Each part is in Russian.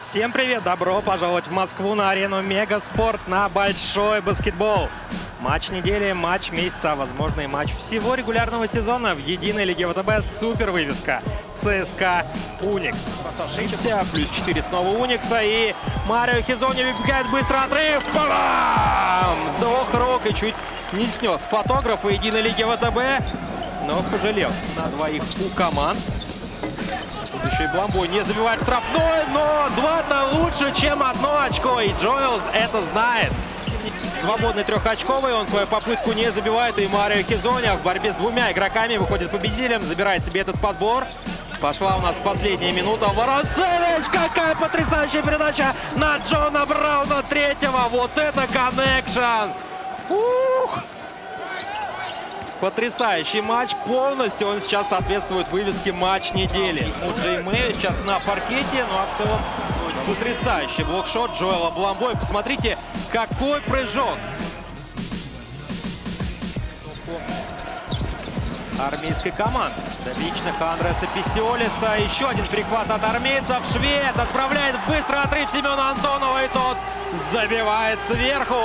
Всем привет! Добро пожаловать в Москву на арену Мегаспорт на большой баскетбол. Матч недели, матч месяца, а возможно и матч всего регулярного сезона в единой лиге ВТБ. Супер вывеска ЦСКА Уникс. Плюс 4 снова Уникса, и Марио Хизони выбегает быстро отрыв. Бам! С двух рук и чуть не снес фотографа единой лиги ВТБ, но пожалел на двоих у команд. Тут еще и Бламбой не забивает штрафной, но два-то лучше, чем одно очко. И Джоэл это знает. Свободный трехочковый, он свою попытку не забивает. И Марио Хизони в борьбе с двумя игроками выходит победителем, забирает себе этот подбор. Пошла у нас последняя минута. Воронцевич, какая потрясающая передача на Джона Брауна третьего. Вот это коннекшн! Ух! Потрясающий матч полностью. Он сейчас соответствует вывеске матч недели. У Джей Мэй сейчас на паркете, ну а в целом потрясающий блокшот Джоэла Бламбой. Посмотрите, какой прыжок. Армейской команды. Личных Андреса Пистиолиса. Еще один перехват от армейцев. Швед отправляет быстрый отрыв Семена Антонова, и тот забивает сверху.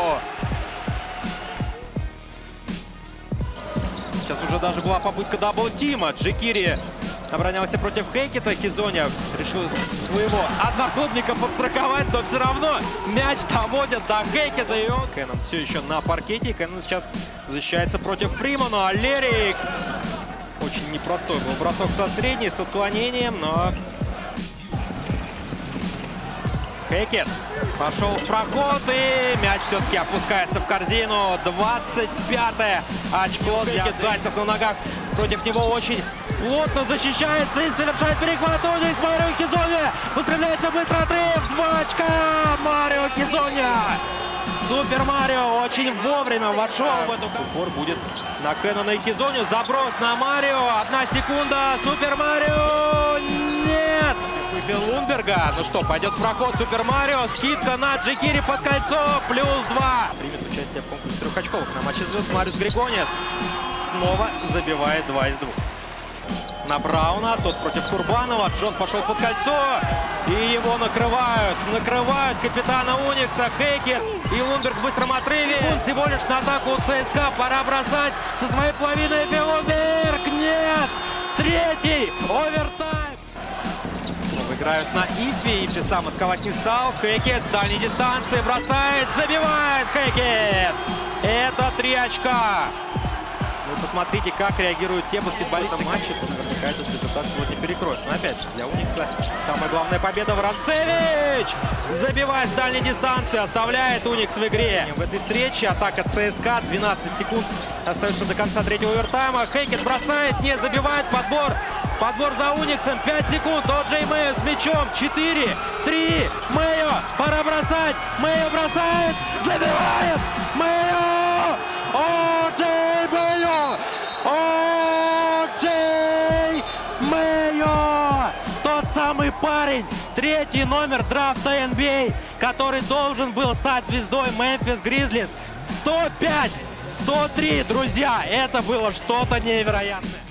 Сейчас уже даже была попытка дабл-тима. Джекири оборонялся против Хейкета. Хизони решил своего одноклубника подстраховать, но все равно мяч доводят до Хейкета. И он... Кэнон все еще на паркете. Кэнон сейчас защищается против Фримана. А Лерик... Очень непростой был бросок со средней, с отклонением, но... Хейкет пошел в проход, и мяч все-таки опускается в корзину. 25-е очко. Хейкет, Зайцев на ногах против него очень плотно защищается и совершает перехват. Уникс, Марио Хизони устремляется быстро отрыв. 2 очка Марио Хизони. Супер Марио очень вовремя вошел в эту... Упор будет на Кэнона и Хизони. Заброс на Марио. 1 секунда. Супер Марио. Нет. Лунберга. Ну что, пойдет в проход Супер Марио. Скидка на Джекири под кольцо. +2. Примет участие в конкурсе трехочковых на матче звезд Мариус Григониас. Снова забивает 2 из 2. На Брауна. Тот против Курбанова. Джон пошел под кольцо. И его накрывают. Накрывают капитана Уникса. Хейкет и Лунберг в быстром отрыве. Он всего лишь на атаку ЦСКА. Пора бросать со своей половины. Лунберг. Нет. Третий овертайм. Играют на Ифи. Ифи сам отковать не стал. Хейкет с дальней дистанции бросает. Забивает Хейкет. Это 3 очка. Вы посмотрите, как реагируют те баскетболисты матча. Наверняка этот результат сегодня перекроет. Но опять же, для Уникса самая главная победа. Воронцевич забивает с дальней дистанции. Оставляет Уникс в игре. В этой встрече атака ЦСКА. 12 секунд остается до конца третьего овертайма. Хейкет бросает, не забивает. Подбор за Униксом. 5 секунд. Джей Мэй с мячом. 4, 3. Мэйо. Пора бросать. Мэйо бросает. Забивает. Мэйо. Джей Мэйо. Джей Мэйо. Тот самый парень. 3-й номер драфта NBA, который должен был стать звездой Мемфис Гризлис. 105, 103, друзья. Это было что-то невероятное.